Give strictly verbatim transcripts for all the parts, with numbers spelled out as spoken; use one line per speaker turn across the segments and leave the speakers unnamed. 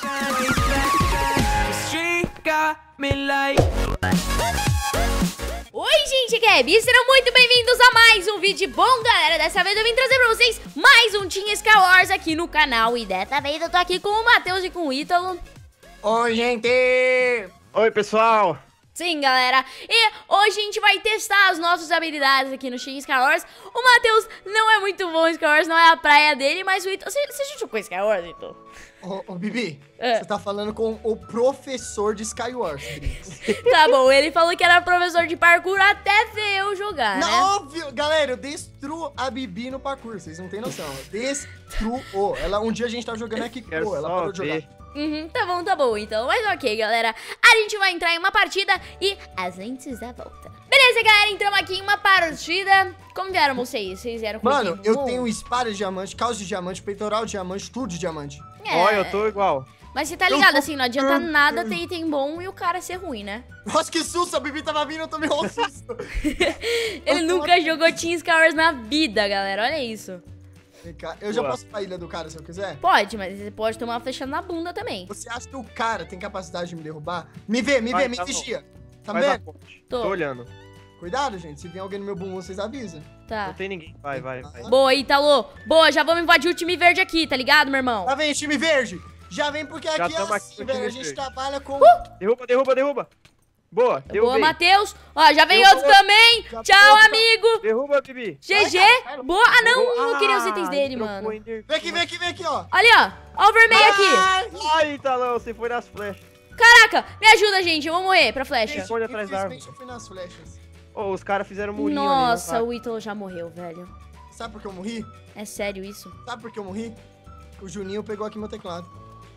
Oi, gente, que é Bi? Serão muito bem-vindos a mais um vídeo bom, galera. Dessa vez eu vim trazer pra vocês mais um Team Skywars aqui no canal. E dessa vez eu tô aqui com o Matheus e com o Ítalo.
Oi, gente!
Oi, pessoal!
Sim, galera. E hoje a gente vai testar as nossas habilidades aqui no Team Skywars. O Matheus não é muito bom em Skywars, não é a praia dele, mas o Ítalo... Você, você já jogou Skywars, Ítalo?
Ô, ô, Bibi,
É.
você tá falando com o professor de Skywars.
Tá bom, ele falou que era professor de parkour até ver eu jogar, né?
Não, óbvio! Galera, eu destruo a Bibi no parkour, vocês não têm noção. Destruo. Ela, um dia a gente tá jogando aqui,
Quero
pô, ela
só
parou de jogar.
ver.
Uhum, tá bom, tá bom, então. Mas ok, galera. A gente vai entrar em uma partida e a gente já volta. Beleza, galera, entramos aqui em uma partida. Como vieram vocês? Vocês vieram com
Mano,
item
eu
bom?
tenho espada de diamante, calça de diamante, peitoral de diamante, tudo de diamante.
É,
Olha, eu tô igual.
Mas você tá ligado,
Eu-
assim, não adianta
eu-
nada ter item bom e o cara ser ruim, né?
Nossa, que susto! A Bibi tava vindo, eu tomei um susto.
Ele nunca jogou Team Skywars na vida, galera. Olha isso.
Vem cá, eu já
Boa.
posso ir pra ilha do cara se eu quiser?
Pode, mas você pode tomar uma flechada na bunda também.
Você acha que o cara tem capacidade de me derrubar? Me vê, me
Vai,
vê, me
tá bom.
vigia. Tá
Faz a
vendo?
ponte.
Tô.
Tô olhando.
Cuidado, gente. Se vier alguém no meu bumbum, vocês avisam.
Tá.
Não tem ninguém. Vai, vai, vai.
Boa, Ítalo. Boa, já vamos invadir o time verde aqui, tá ligado, meu irmão?
Lá vem, time verde. Já vem porque
Já
aqui é
tamo
assim,
aqui no
velho.
time
A gente
verde.
trabalha com...
Derruba, derruba, derruba. Boa,
Boa,
derrubei.
Matheus. Ó, já vem
Derruba
outro
outro.
também.
Já
Tchau,
foi outro.
amigo.
Derruba, Bibi.
G G.
Vai, cara, vai.
Boa. Ah, não.
Boa.
Eu queria os
Ah,
itens dele,
trocou
mano.
Ender-
Vem aqui, vem aqui, vem aqui, ó.
Ali, ó. Ó o vermelho aqui.
Ai,
Ai, Italão, você foi nas flechas.
Caraca, me ajuda, gente. Eu vou morrer pra flecha.
Esconde atrás da árvore.
infelizmente, eu fui nas flechas.
Ô, os caras fizeram murinho
Nossa,
ali.
o Ítalo já morreu, velho.
Sabe por que eu morri?
É sério isso?
Sabe por que eu morri? O Juninho pegou aqui meu teclado.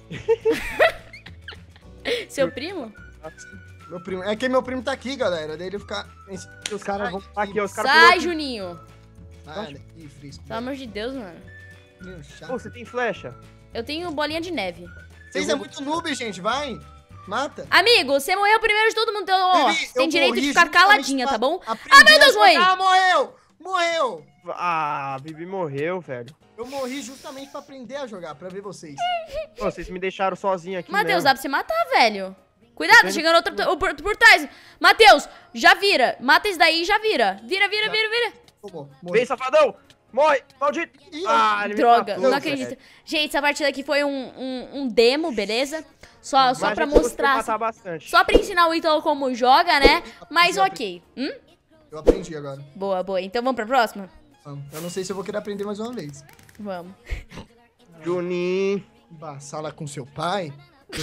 Seu primo?
Meu primo. É que meu primo tá aqui, galera. Daí ele fica...
Os caras vão aqui, ó. Os caras
Sai,
pulou aqui.
Juninho.
Sai daqui, frisco.
Pelo amor de Deus, mano.
Meu
Pô,
chato.
você tem flecha?
Eu tenho bolinha de neve.
Vocês é muito noob, gente. Vai. Mata.
Amigo, você morreu primeiro de todo mundo. Então, ó,
Bibi,
você tem
eu
direito de
morri
ficar
justamente
caladinha,
pra
tá bom?
aprender
Ah, meu Deus,
a
morri.
jogar. Morreu! Morreu!
Ah, a Bibi morreu, velho.
Eu morri justamente pra aprender a jogar, pra ver vocês.
Pô, vocês me deixaram sozinho aqui
Matheus,
mesmo.
dá pra você matar, velho. Cuidado, tá
Tô
chegando outro por, por, por trás. Matheus, já vira. Mata esse daí e já vira. Vira, vira,
Já.
vira, vira.
Tomou.
Vem,
Morri.
safadão! Morre! Maldito!
Ih,
Ah, ele me
Droga,
matou,
não acredito.
velho.
Gente, essa partida aqui foi um, um, um demo, beleza? Só,
Mas
só
a
pra
gente conseguiu
mostrar.
matar bastante.
Só pra ensinar o Ítalo como joga, né? Mas ok. Hum?
Eu aprendi agora.
Boa, boa. Então vamos pra próxima?
Vamos. Eu não sei se eu vou querer aprender mais uma vez.
Vamos.
Juninho.
Bah, sala com seu pai?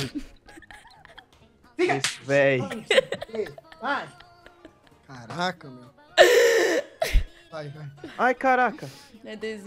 Esse velho.
Vai! Caraca, meu. Vai, vai.
Ai, caraca.
Meu Deus.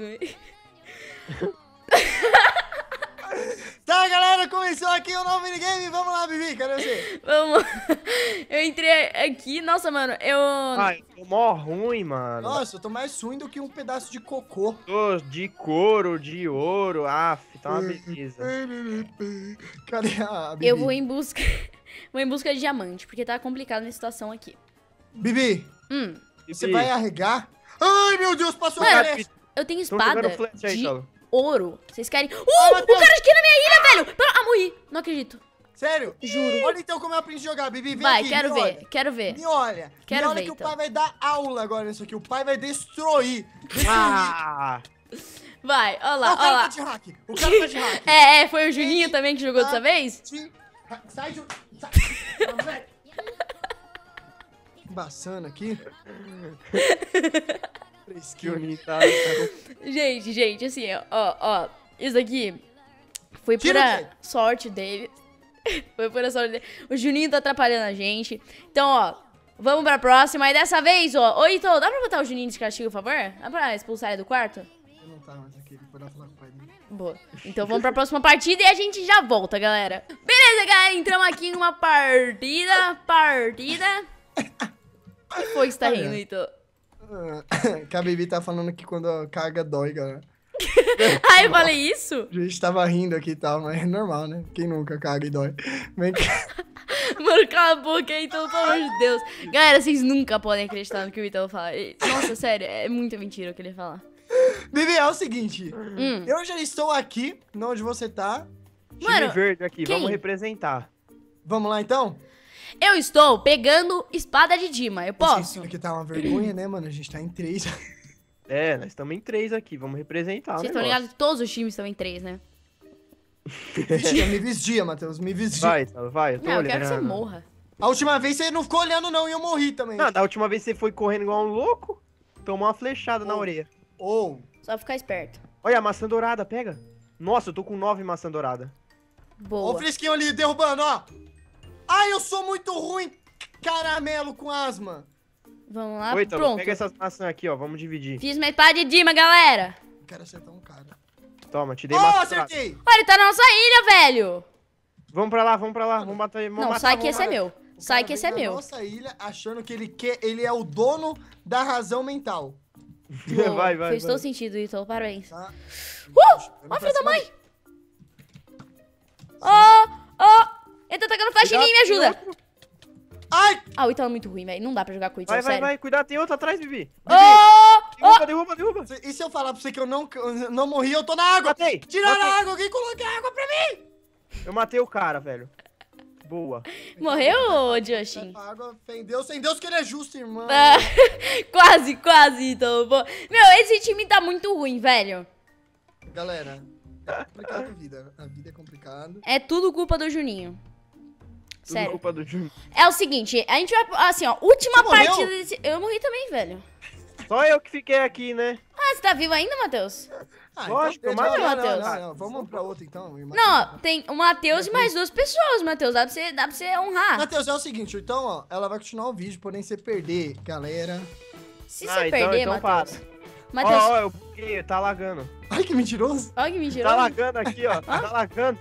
Tá, galera, começou aqui o novo minigame. Vamos lá, Bibi, cadê você?
Vamos. Eu entrei aqui. Nossa, mano, eu...
Ai, tô mó ruim, mano.
Nossa, eu tô mais ruim do que um pedaço de cocô.
Tô de couro, de ouro. Aff, tá uma beleza.
Cadê a Bibi?
Eu vou em busca... vou em busca de diamante, porque tá complicado nessa situação aqui.
Bibi,
Hum.
você
Bibi,
vai arregar? Ai, meu Deus, passou a
Mano,
flecha.
eu tenho
tão
espada
jogando flash aí,
de
Talo.
ouro. Vocês querem... Uh!
Matheus.
O cara aqui na minha ilha, velho! Pera- Ah, morri. Não acredito.
Sério?
Juro.
Olha então como eu aprendi a jogar, Bibi. Vem
Vai,
aqui,
quero
me
ver,
olha.
quero ver.
Me olha.
Quero
me olha
ver,
que
então.
o pai vai dar aula agora nisso aqui. O pai vai destruir. Destruir.
Ah!
Vai, ó
Não,
lá,
o
ó
cara
lá.
tá de hack. O cara tá de hack.
É, é, foi o Juninho também que jogou
tá.
dessa vez?
Sim. Sai, Ju. Sai. Vamos, velho. Embaçando aqui. Fresquinho.
Juninho tá... tá-
Gente, gente, assim, ó, ó. Isso aqui foi
Tira o
pura
quê?
sorte dele. Foi pura sorte dele. O Juninho tá atrapalhando a gente. Então, ó, vamos pra próxima. E dessa vez, ó. Ô, Ito, dá pra botar o Juninho de castigo, por favor? Dá pra expulsar ele do quarto?
Ele não tá mais aqui. Ele foi lá falar com o pai dele.
Boa. Então vamos pra próxima partida e a gente já volta, galera. Beleza, galera. Entramos aqui em uma partida. Partida. O que foi que você tá rindo, Ito?
Ah, que a Bibi tá falando que quando a carga dói, galera.
Ah, eu falei isso?
A gente tava rindo aqui e tal, mas é normal, né? Quem nunca caga e dói. Vem cá.
Mano, cala a boca aí, então, pelo amor de Deus. Galera, vocês nunca podem acreditar no que o Ítalo fala. Ele- Nossa, sério, é muita mentira o que ele fala.
Bibi, é o seguinte.
Hum.
Eu já estou aqui, onde você tá.
Time
Mano,
verde aqui,
quem?
vamos representar.
Vamos lá, então?
Eu estou pegando espada de Dima, eu posso?
Isso aqui tá uma vergonha, né, mano? A gente tá em três.
É, nós estamos em três aqui, vamos representar.
Vocês estão ligados que todos os times estão em três, né?
Vigia, me vigia, Matheus, me vigia.
Vai, Ítalo, vai, eu tô
Não, eu
olhando.
quero que você morra.
A última vez você não ficou olhando, não, e eu morri também.
Não, da última vez você foi correndo igual um louco, tomou uma flechada na
Oh.
orelha.
Ou.
Só ficar esperto.
Olha, a maçã dourada, pega. Nossa, eu tô com nove maçã dourada.
Ó o
Boa.
fresquinho ali, derrubando, ó. Ai, eu sou muito ruim, caramelo com asma.
Vamos lá,
Oi, Ítalo,
pronto.
pega essas maçãs aqui, ó, vamos dividir.
Fiz uma espada de Dima, galera.
Não quero acertar um cara.
Toma, te dei
Ó,
maçã dourada.
acertei.
Olha, ele tá na nossa ilha, velho.
Vamos pra lá, vamos pra lá, vamos bater. Vamos
Não,
matar,
sai que
vamos
esse é
matar.
meu.
O
Sai
cara
que esse
vem
é
na
meu.
nossa ilha achando que ele, quer, ele é o dono da razão mental.
Boa.
vai, vai,
Fez
vai.
todo sentido, Ítalo. Parabéns.
Tá?
Uh! Ó, filho da mãe. Ó, ó. Ele tá atacando flash em mim, me ajuda.
Ai!
Ah, o Ítalo é muito ruim, velho. Não dá pra jogar com o Ítalo,
Vai, vai,
sério.
vai, cuidado, tem outro atrás, Bibi.
Ô, ó.
Derruba, derruba, derruba.
Se- E se eu falar pra você que eu não, que eu não morri, eu tô na água?
Matei.
Tiraram
matei.
a água, alguém coloca a água pra mim!
Eu matei o cara, velho. Boa.
Morreu, ô, Justin?
A água, fé em Deus, sem Deus que ele é justo, irmão.
Ah, quase, quase, Ítalo. Pô. Meu, esse time tá muito ruim, velho.
Galera, é complicado a vida. A vida é complicada.
É tudo culpa do Juninho.
Tudo
Sério.
culpa do Júnior.
É o seguinte, a gente vai, assim, ó, última
Você morreu?
partida desse... Eu morri também, velho.
Só eu que fiquei aqui, né?
Ah, você tá vivo ainda, Matheus?
Ah,
Lógico,
então,
eu matei
não,
o
não,
Matheus.
não, não, vamos pra outra então, irmão.
Não, ó, tem o Matheus e mais duas pessoas, Matheus. Dá pra você, dá pra você honrar.
Matheus, é o seguinte, então, ó, ela vai continuar o vídeo, porém você perder, galera.
Se
Ah,
você
então-
perder,
então
Matheus.
Ó,
Matheus,
ó, eu buguei, tá lagando.
Ai, que mentiroso.
olha que mentira.
Tá lagando aqui, ó. Tá lagando.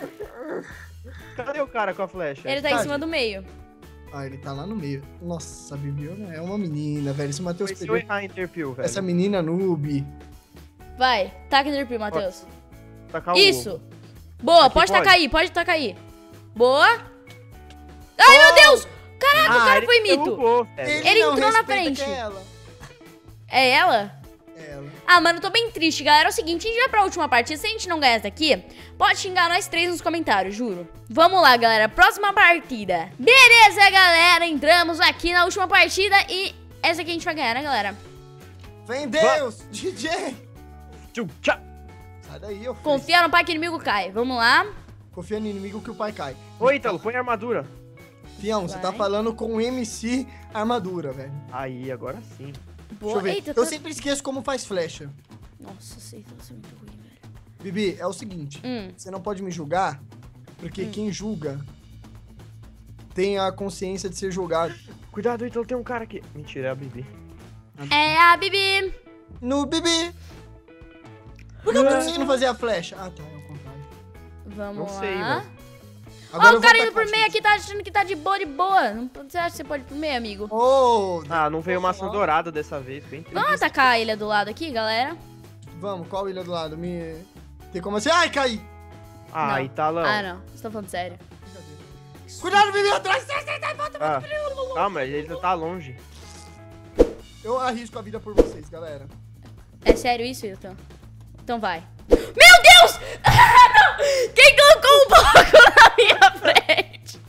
Cadê o cara com a flecha?
Ele tá em
Tadinho.
cima do meio.
Ah, ele tá lá no meio. Nossa, a Bibi é uma menina, velho. Se o Matheus
Foi se eu
perder
errar Interpil, velho.
essa menina noob.
Vai, taca Enderpeel, Matheus.
Tacar o
Isso.
ovo.
Boa,
Aqui
pode
pode?
tacar aí, pode tacar aí. Boa. Ai, meu Deus. Caraca, o cara
ele
foi mito.
derrubou, velho.
Ele
não
entrou na
respeita
frente.
que é ela.
É ela?
É ela.
Ah, mano, eu tô bem triste, galera. É o seguinte, a gente vai pra última partida. Se a gente não ganhar essa daqui, pode xingar nós três nos comentários, juro. Vamos lá, galera. Próxima partida. Beleza, galera. Entramos aqui na última partida e essa aqui a gente vai ganhar, né, galera?
Vem Deus, D J.
Tchum, tchá.
Sai daí, eu
Confia no pai que o inimigo cai. Vamos lá.
Confia no inimigo que o pai cai.
Ô, Ítalo, põe a armadura.
Fião, você tá
Vai.
falando com o M C Armadura, velho.
Aí, agora sim.
Deixa
Boa.
eu ver.
Eita,
eu
tô...
sempre esqueço como faz flecha.
Nossa, sei, tá sendo muito ruim, velho.
Bibi, é o seguinte.
Hum.
Você não pode me julgar, porque quem julga tem a consciência de ser julgado.
Cuidado, Ítalo, tem um cara aqui. Mentira, é a Bibi.
É a Bibi.
No Bibi! Por que eu não tô conseguindo fazer a flecha? Ah, tá, é o contrário.
Vamos
Não
lá.
sei, velho.
Ó,
eu
o
vou
cara indo
atacar
por meio
a
aqui tá achando que tá de boa, de boa. Não, você acha que você pode ir por meio, amigo?
Oh,
Ah, não veio maçã dourada dessa vez. Bem triste.
Vamos atacar a ilha do lado aqui, galera?
vamos, qual ilha do lado? Me... Tem como assim? Ai, caí!
Ah,
Não.
Italão.
Ah, não. Você tá falando sério.
Cuidado, Bibi, atrás! Sai, sai, sai, volta!
Ah, calma, ele tá longe.
Eu arrisco a vida por vocês, galera.
É sério isso, Hilton? Então vai. Meu Deus! Ah, não! Quem colocou um bloco na minha frente?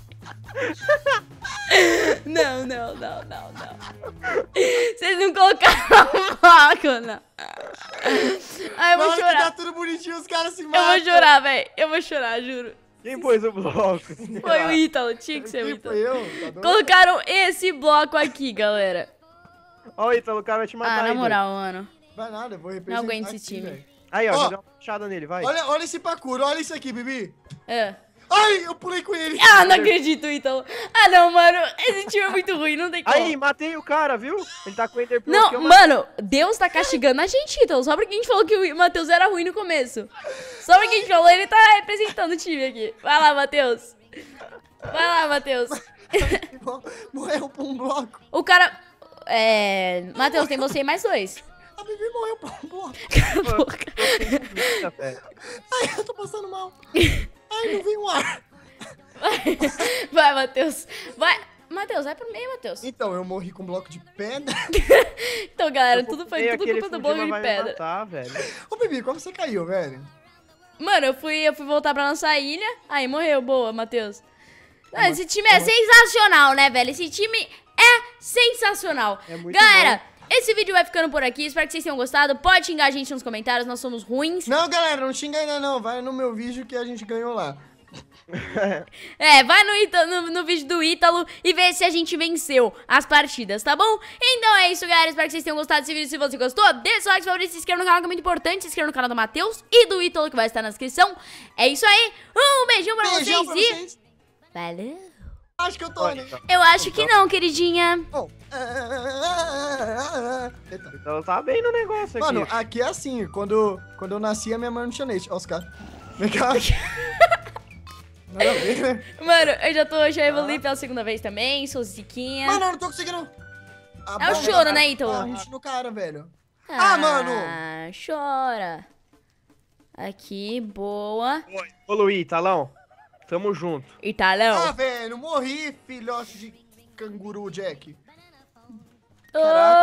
Não, não, não, não, não. Vocês não colocaram um bloco, não. Ai, eu
Na
vou
hora que
chorar.
tá tudo bonitinho, os caras se
Eu
matam.
vou chorar, velho. Eu vou chorar, juro.
Quem pôs o bloco?
Foi o Ítalo, tinha que ser o
Quem
Ítalo.
foi eu? Tá doido?
Colocaram esse bloco aqui, galera.
Ó, o Ítalo, o cara vai te matar
Ah,
aí,
na
velho.
moral, mano.
Vai nada, eu vou
Não
representar
aguento esse
aqui,
time.
velho.
Aí, ó,
Ó.
já deu uma puxada nele, vai.
Olha, olha esse parkour, olha isso aqui, Bibi.
É.
Ai, eu pulei com ele.
Ah, não acredito, Ítalo. Ah, não, mano. Esse time é muito ruim, não tem como.
Aí, matei o cara, viu? Ele tá com o Enderpearl
Não,
aqui, eu matei.
mano, Deus tá castigando a gente, Ítalo. Só porque a gente falou que o Matheus era ruim no começo. Só porque a gente falou, ele tá representando o time aqui. Vai lá, Matheus. Vai lá, Matheus.
Morreu por um bloco.
O cara... É... Matheus, tem você e mais dois.
A Bibi morreu por um bloco.
Cala a boca.
Eita, velho.
Ai, eu tô passando mal. Ai, não vem um ar.
Vai, vai, Matheus. Vai. Matheus, vai pro meio, Matheus.
Então, eu morri com um bloco de pedra.
Então, galera,
Eu
tudo foi
fofei
tudo
aquele
culpa do
Fujima
bloco de
vai me
pedra.
matar, velho.
Ô, Bibi, como você caiu, velho?
Mano, eu fui, eu fui voltar pra nossa ilha. Aí morreu, boa, Matheus. Não, esse time é sensacional, né, velho? Esse time é sensacional.
É muito
Galera,
bom.
esse vídeo vai ficando por aqui. Espero que vocês tenham gostado. Pode xingar a gente nos comentários, nós somos ruins.
Não, galera, não xinga ainda não. Vai no meu vídeo que a gente ganhou lá.
É, vai no, Ita- no, no vídeo do Ítalo e vê se a gente venceu as partidas, tá bom? Então é isso, galera. Espero que vocês tenham gostado desse vídeo. Se você gostou, deixa o like, se favorito, se inscreva no canal, que é muito importante. Se inscreva no canal do Matheus e do Ítalo, que vai estar na descrição. É isso aí. Um beijão pra
Beijão
vocês
pra
e...
vocês.
Valeu.
Acho que eu tô, né?
Eu acho que não, queridinha.
Bom. Eita.
Então tá bem no negócio aqui.
Mano, aqui é assim. Quando, quando eu nasci, a minha mãe não tinha leite. Ó os caras. Vem cá. Nada a ver, né?
Mano, eu já tô, já evolui pela segunda vez também. Sou ziquinha.
Mano, eu não tô conseguindo. A
É o
bola
choro,
tá-
né, Ítalo?
tá hit no cara, velho. Ah, mano.
Ah, chora. Aqui, boa.
Ô, Luí, Talão. Tamo junto.
Italão.
Ah, velho, morri, filhote de canguru, Jack.
Ô,
Caraca.